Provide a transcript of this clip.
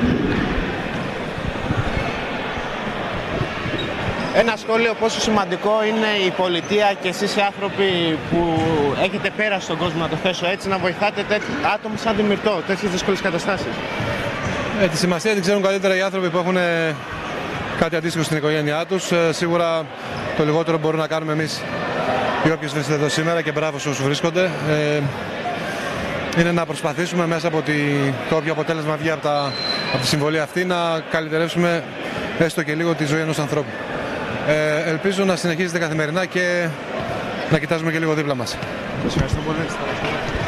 Ένα σχόλιο πόσο σημαντικό είναι η πολιτεία και εσείς οι άνθρωποι που έχετε πέρασει στον κόσμο, να το θέσω έτσι, να βοηθάτε άτομα σαν τη Μυρτώ, τέτοιες δύσκολες καταστάσεις. Τη σημασία την ξέρουν καλύτερα οι άνθρωποι που έχουν κάτι αντίστοιχο στην οικογένειά τους. Σίγουρα το λιγότερο μπορούμε να κάνουμε εμείς οι όποιοι βρίσκονται εδώ σήμερα, και μπράβο σε όσους βρίσκονται, είναι να προσπαθήσουμε μέσα από το όποιο αποτέλεσμα βγει από τη συμβολή αυτή να καλυτερεύσουμε έστω και λίγο τη ζωή ενός ανθρώπου. Ελπίζω να συνεχίζετε καθημερινά και να κοιτάζουμε και λίγο δίπλα μας. Σας ευχαριστώ πολύ.